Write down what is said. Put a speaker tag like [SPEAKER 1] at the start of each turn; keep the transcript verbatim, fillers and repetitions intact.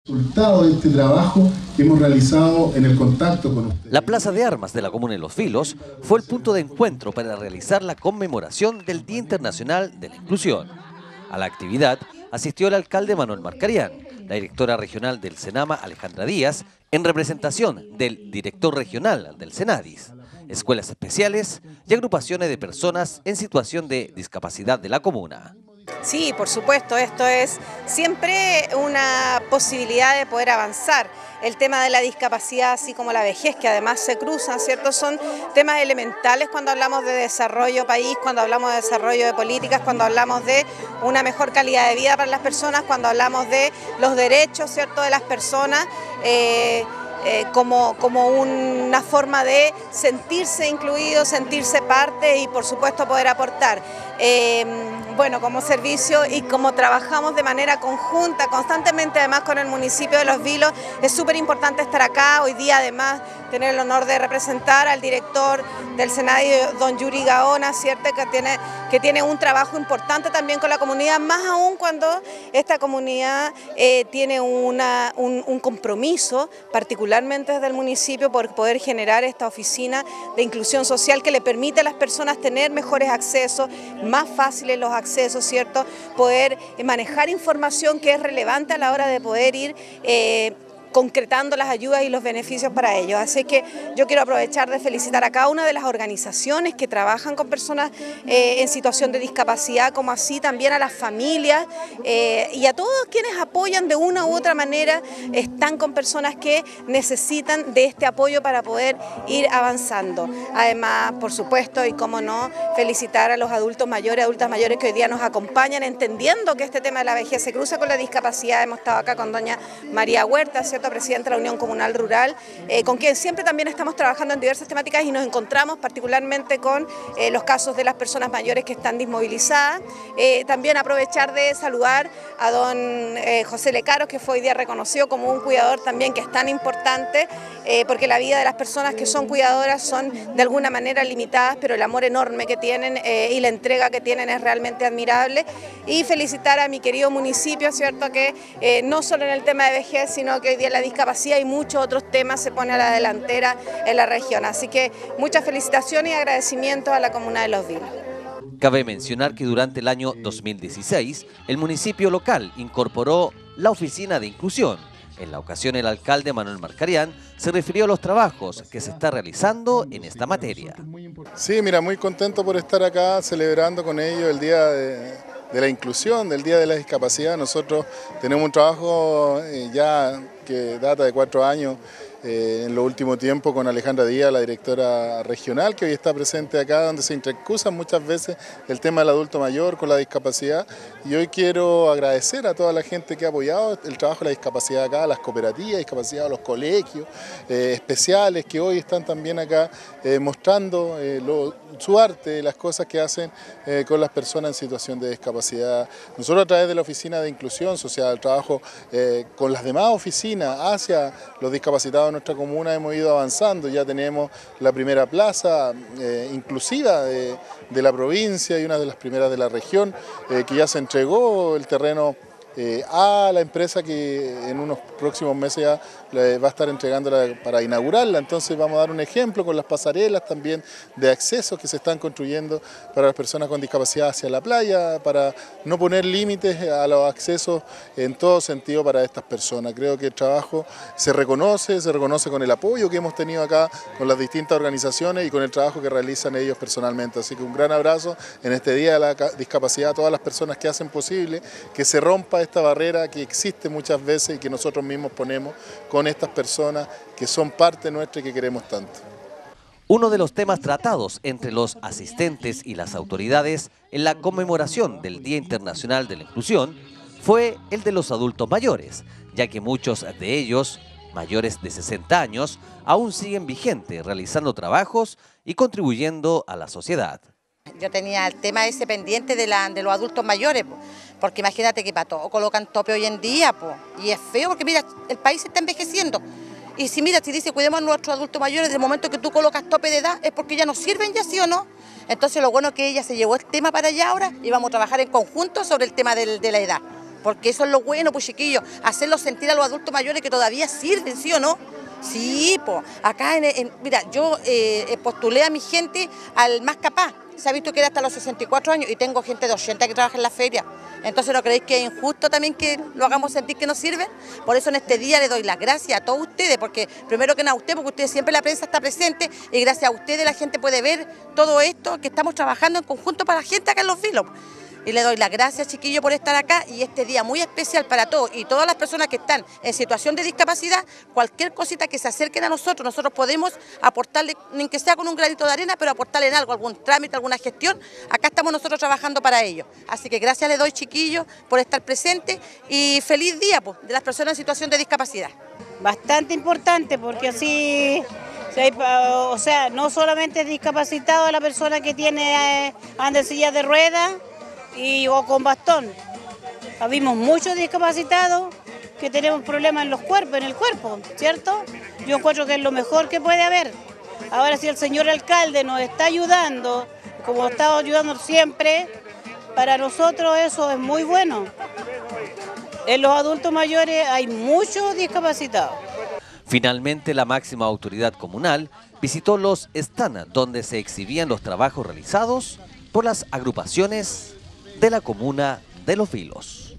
[SPEAKER 1] Resultado de este trabajo que hemos realizado en el contacto con ustedes.
[SPEAKER 2] La Plaza de Armas de la Comuna de Los Vilos fue el punto de encuentro para realizar la conmemoración del Día Internacional de la Inclusión. A la actividad asistió el alcalde Manuel Marcarián, la directora regional del Senama Alejandra Díaz, en representación del director regional del Senadis, escuelas especiales y agrupaciones de personas en situación de discapacidad de la comuna.
[SPEAKER 3] Sí, por supuesto, esto es siempre una posibilidad de poder avanzar. El tema de la discapacidad, así como la vejez, que además se cruzan, ¿cierto? Son temas elementales cuando hablamos de desarrollo país, cuando hablamos de desarrollo de políticas, cuando hablamos de una mejor calidad de vida para las personas, cuando hablamos de los derechos, ¿cierto?, de las personas. Eh, Eh, como, como una forma de sentirse incluido, sentirse parte y por supuesto poder aportar. Eh, bueno, como servicio y como trabajamos de manera conjunta, constantemente además con el municipio de Los Vilos, es súper importante estar acá. Hoy día además tener el honor de representar al director del Senadi, don Yuri Gaona, ¿cierto?, que tiene, que tiene un trabajo importante también con la comunidad, más aún cuando esta comunidad eh, tiene una, un, un compromiso particular particularmente desde el municipio por poder generar esta oficina de inclusión social que le permite a las personas tener mejores accesos, más fáciles los accesos, ¿cierto? Poder manejar información que es relevante a la hora de poder ir eh, concretando las ayudas y los beneficios para ellos. Así que yo quiero aprovechar de felicitar a cada una de las organizaciones que trabajan con personas eh, en situación de discapacidad, como así también a las familias eh, y a todos quienes apoyan de una u otra manera, están con personas que necesitan de este apoyo para poder ir avanzando. Además, por supuesto, y cómo no, felicitar a los adultos mayores, adultas mayores que hoy día nos acompañan, entendiendo que este tema de la vejez se cruza con la discapacidad. Hemos estado acá con doña María Huerta, ¿cierto?, presidenta de la Unión Comunal Rural, eh, con quien siempre también estamos trabajando en diversas temáticas y nos encontramos particularmente con eh, los casos de las personas mayores que están desmovilizadas. Eh, también aprovechar de saludar a don eh, José Lecaros, que fue hoy día reconocido como un cuidador también que es tan importante, eh, porque la vida de las personas que son cuidadoras son de alguna manera limitadas, pero el amor enorme que tienen eh, y la entrega que tienen es realmente admirable. Y felicitar a mi querido municipio, ¿cierto?, que eh, no solo en el tema de vejez, sino que hoy día la discapacidad y muchos otros temas se pone a la delantera en la región. Así que muchas felicitaciones y agradecimientos a la comuna de Los Vilos.
[SPEAKER 2] Cabe mencionar que durante el año dos mil dieciséis el municipio local incorporó la oficina de inclusión. En la ocasión el alcalde Manuel Marcarián se refirió a los trabajos que se está realizando en esta materia.
[SPEAKER 4] Sí, mira, muy contento por estar acá celebrando con ellos el Día de, de la Inclusión, del Día de la Discapacidad. Nosotros tenemos un trabajo eh, ya que data de cuatro años eh, en los últimos tiempos con Alejandra Díaz, la directora regional, que hoy está presente acá, donde se intercruza muchas veces el tema del adulto mayor con la discapacidad. Y hoy quiero agradecer a toda la gente que ha apoyado el trabajo de la discapacidad acá, a las cooperativas de discapacidad, a los colegios eh, especiales que hoy están también acá eh, mostrando eh, lo, su arte, las cosas que hacen eh, con las personas en situación de discapacidad. Nosotros a través de la Oficina de Inclusión Social, el trabajo eh, con las demás oficinas hacia los discapacitados de nuestra comuna, hemos ido avanzando. Ya tenemos la primera plaza eh, inclusiva de, de la provincia y una de las primeras de la región, eh, que ya se entregó el terreno eh, a la empresa que en unos próximos meses ya va a estar entregándola para inaugurarla. Entonces vamos a dar un ejemplo con las pasarelas también de accesos que se están construyendo para las personas con discapacidad hacia la playa, para no poner límites a los accesos en todo sentido para estas personas. Creo que el trabajo se reconoce, se reconoce con el apoyo que hemos tenido acá con las distintas organizaciones y con el trabajo que realizan ellos personalmente. Así que un gran abrazo en este Día de la Discapacidad a todas las personas que hacen posible que se rompa esta barrera que existe muchas veces y que nosotros mismos ponemos con estas personas que son parte nuestra y que queremos tanto.
[SPEAKER 2] Uno de los temas tratados entre los asistentes y las autoridades en la conmemoración del Día Internacional de la Inclusión fue el de los adultos mayores, ya que muchos de ellos, mayores de sesenta años, aún siguen vigentes realizando trabajos y contribuyendo a la sociedad.
[SPEAKER 5] Yo tenía el tema ese pendiente de, la, de los adultos mayores, po, porque imagínate que para todo colocan tope hoy en día, po, y es feo porque mira, el país se está envejeciendo. Y si mira, si dice cuidemos a nuestros adultos mayores, desde el momento que tú colocas tope de edad es porque ya no sirven ya, ¿sí o no? Entonces lo bueno es que ella se llevó el tema para allá ahora y vamos a trabajar en conjunto sobre el tema del, de la edad. porque eso es lo bueno, pues chiquillos, hacerlos sentir a los adultos mayores que todavía sirven, ¿sí o no? Sí, pues, acá, en, en, mira, yo eh, postulé a mi gente al más capaz, se ha visto que era hasta los sesenta y cuatro años y tengo gente de ochenta que trabaja en la feria. Entonces, ¿no creéis que es injusto también que lo hagamos sentir que nos sirven? Por eso en este día le doy las gracias a todos ustedes, porque primero que nada a usted, porque ustedes siempre la prensa está presente y gracias a ustedes la gente puede ver todo esto que estamos trabajando en conjunto para la gente acá en Los Vilos. Y le doy las gracias, chiquillos, por estar acá y este día muy especial para todos y todas las personas que están en situación de discapacidad, cualquier cosita que se acerquen a nosotros, nosotros podemos aportarle, ni que sea con un granito de arena, pero aportarle en algo, algún trámite, alguna gestión, acá estamos nosotros trabajando para ello. Así que gracias le doy, chiquillos, por estar presentes y feliz día pues, de las personas en situación de discapacidad.
[SPEAKER 6] Bastante importante porque así... O sea, no solamente es discapacitado la persona que tiene eh, anda en silla de ruedas y o con bastón. Habimos muchos discapacitados que tenemos problemas en los cuerpos, en el cuerpo, ¿cierto? Yo encuentro que es lo mejor que puede haber. Ahora si el señor alcalde nos está ayudando, como ha estado ayudando siempre, para nosotros eso es muy bueno. En los adultos mayores hay muchos discapacitados.
[SPEAKER 2] Finalmente, la máxima autoridad comunal visitó los stands donde se exhibían los trabajos realizados por las agrupaciones de la comuna de Los Vilos.